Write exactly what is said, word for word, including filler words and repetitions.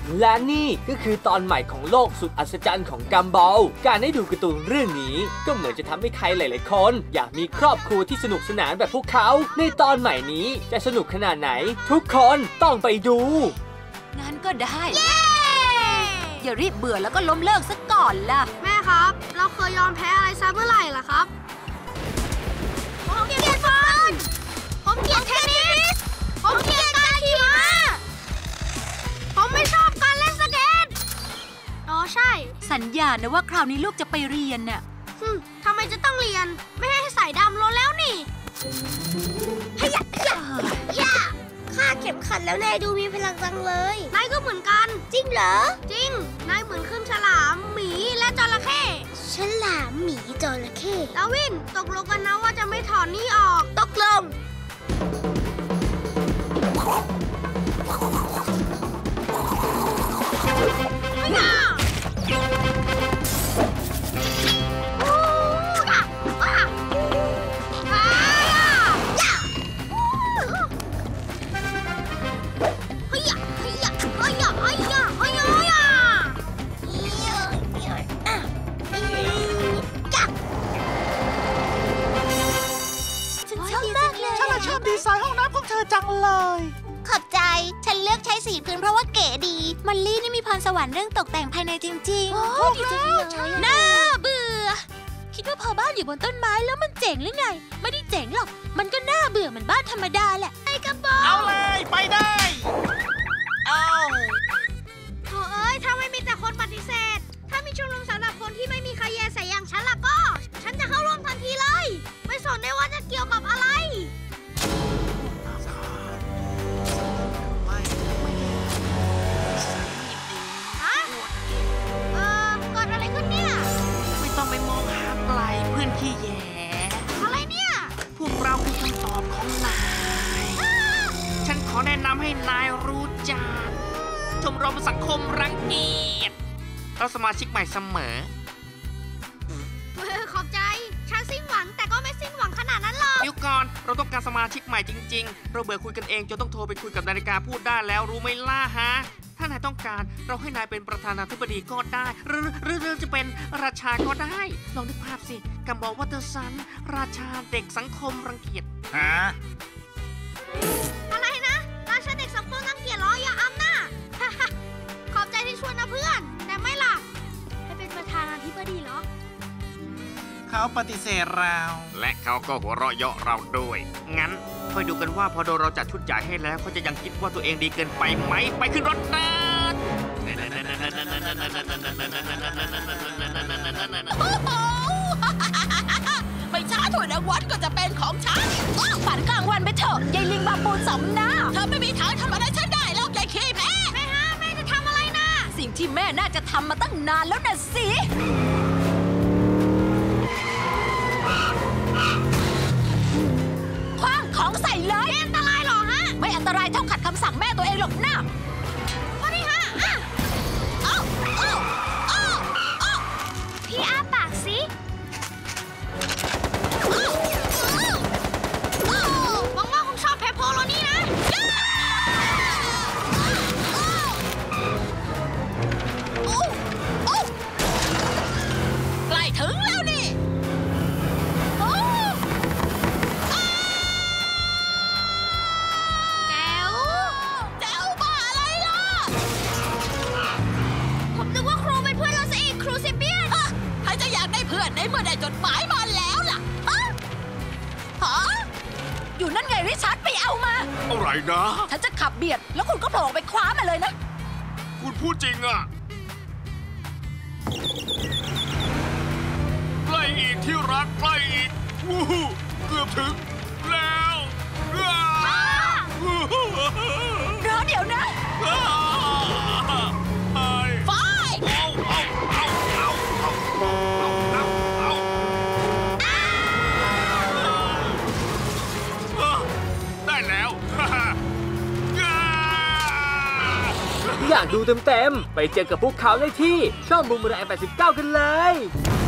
และนี่ก็คือตอนใหม่ของโลกสุดอัศจรรย์ของกัมบอลการได้ดูการ์ตูนเรื่องนี้ก็เหมือนจะทำให้ใครหลายๆคนอยากมีครอบครัวที่สนุกสนานแบบพวกเขาในตอนใหม่นี้จะสนุกขนาดไหนทุกคนต้องไปดูงั้นก็ได้อย่ารีบเบื่อแล้วก็ล้มเลิกซะก่อนล่ะแม่ครับเราเคยยอมแพ้อะไรซะเมื่อไหร่ล่ะครับผมเกลียดบอลผมเกลียดเทนนิสผมเกลียดการขี่ม้าผมไม่ชอบการเล่นสเก็ตอ๋อใช่สัญญานะว่าคราวนี้ลูกจะไปเรียนน่ะทำไมจะต้องเรียนไม่ให้ใส่ดำลดแล้วนี่ฮยะฮยะฮยะข้าเข็มขัดแล้วนายดูมีพลังจังเลยนายก็เหมือนกันจริงเหรอจริงนายเหมือนขึ้นฉลามหมีและจระเข้ฉลามหมีจระเข้ดาวินตกลงกันนะว่าจะไม่ถอนนี่ออกตกลงไม่น่าดีไซน์ห้องน้ำของเธอจังเลยขอบใจฉันเลือกใช้สีพื้นเพราะว่าเก๋ดีมอลลี่นี่มีพรสวรรค์เรื่องตกแต่งภายในจริงๆโอ้ดีจังเลยน่าเบื่อคิดว่าพอบ้านอยู่บนต้นไม้แล้วมันเจ๋งหรือไงไม่ได้เจ๋งหรอกมันก็น่าเบื่อเหมือนบ้านธรรมดาแหละไอ้กระป๋องเอาเลยไปได้เอาโถ่เอ้ยถ้าไม่มีแต่คนปฏิเสธถ้ามีชมรมสำหรับคนที่ไม่มีใครแยใส่อย่างฉันล่ะก็ฉันจะเข้าร่วมทันทีเลยไม่สนได้ว่าจะเกี่ยวกับอะไรต้องไปมองหาไกลเพื่อนขี้แย่อะไรเนี่ยพวกเราคือคำตอบของนายฉันขอแนะนำให้นายรู้จักชมรมสังคมรังเกียจเราสมาชิกใหม่เสมอขอบใจฉันสิ้นหวังแต่ก็ไม่สิ้นหวังขนาดนั้นหรอกเดี๋ยวก่อนเราต้องการสมาชิกใหม่จริงๆเราเบื่อคุยกันเองจนต้องโทรไปคุยกับนาฬิกาพูดได้แล้วรู้ไหมล่ะฮะถ้านายต้องการเราให้นายเป็นประธานาธิบดีก็ได้หรือหรือจะเป็นราชาก็ได้ลองนึกภาพสิกัมบอลวัตเตอร์สันราชาเด็กสังคมรังเกียจฮะอะไรนะราชาเด็กสังคมรังเกียจเหรออย่าอ้ำนะขอบใจที่ช่วยนะเพื่อนแต่ไม่ล่ะให้เป็นประธานาธิบดีเหรอเขาปฏิเสธเราและเขาก็หัวเราะเยาะเราด้วยงั้นคอยดูกันว่าพอโดนเราจัดชุดใหญ่ให้แล้วเขาจะยังคิดว่าตัวเองดีเกินไปไหมไปขึ้นรถนะไม่ช้าถั่วรางวัลก็จะเป็นของฉันฝันกลางวันไปเถอะยายลิงบาปูนสมน้าเธอไม่มีทางทำอะไรฉันได้หรอกยายขี้แม่แม่ฮะแม่จะทำอะไรนะสิ่งที่แม่น่าจะทำมาตั้งนานแล้วนะสิคว้างของใส่เลยอันตรายหรอฮะไม่อันตรายเท่าขัดคำสั่งแม่ตัวเองหรอกนะก็นี่ฮะอ้าวอ้าวอ้าวอ้าวพี่อ้าปากสิหวังว่าคงชอบเพปโพโลนี่นะใกล้ถึงแล้วนี่ในเมื่อได้จดหมายมาแล้วล่ะฮะฮะอยู่นั่นไงริชาร์ดไปเอามาอะไรนะฉันจะขับเบียดแล้วคุณก็โผล่ไปคว้ามาเลยนะคุณพูดจริงอ่ะใกล้อีกที่รักใกล้อีกวู้ฮู้เกือบถึงแล้วรอเดี๋ยวนะไฟเอาเอาเอาเอาได้แล้วอยากดูเต็มๆไปเจอกับพวกเขาได้ที่ช่องบูมแรงแปดสิบเก้ากันเลย